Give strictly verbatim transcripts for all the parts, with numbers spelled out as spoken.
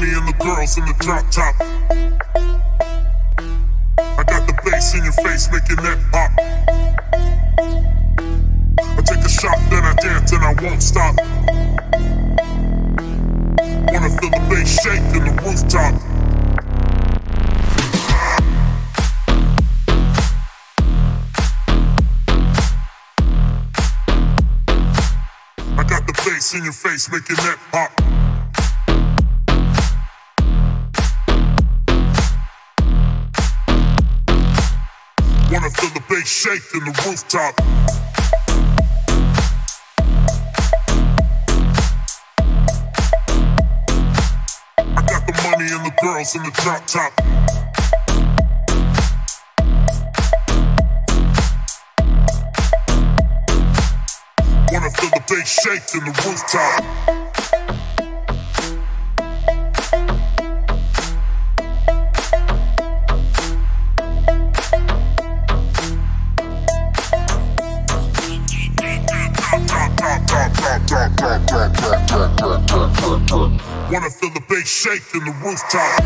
money and the girls in the drop top. I got the bass in your face making that pop. I take a shot, then I dance and I won't stop. Wanna feel the bass shake in the rooftop. I got the bass in your face making that pop. Wanna feel the bass shake in the rooftop. I got the money and the girls in the drop top. Wanna feel the bass shake in the rooftop. Wanna feel the bass shake in the rooftop.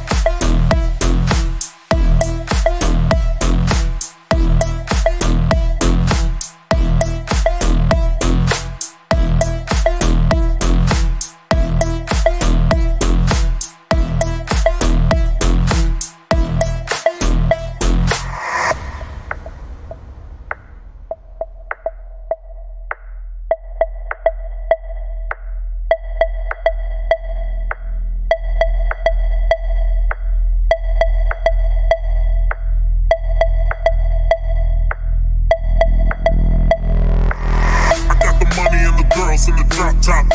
In the drop top.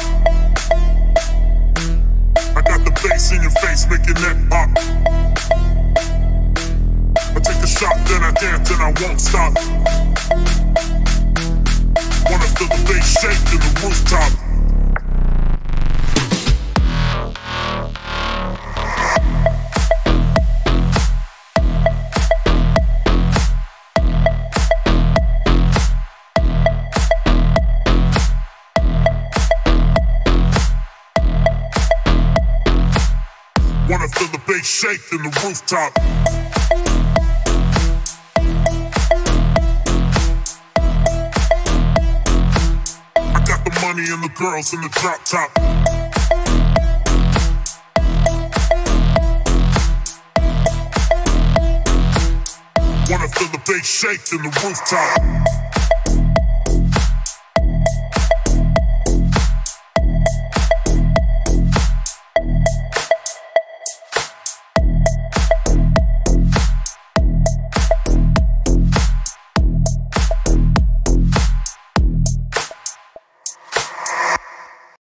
I got the bass in your face making that pop. I take a shot, then I dance and I won't stop. Wanna feel the bass shake in the rooftop. Wanna feel the bass shake in the rooftop. I got the money and the girls in the drop top. Wanna feel the bass shake in the rooftop.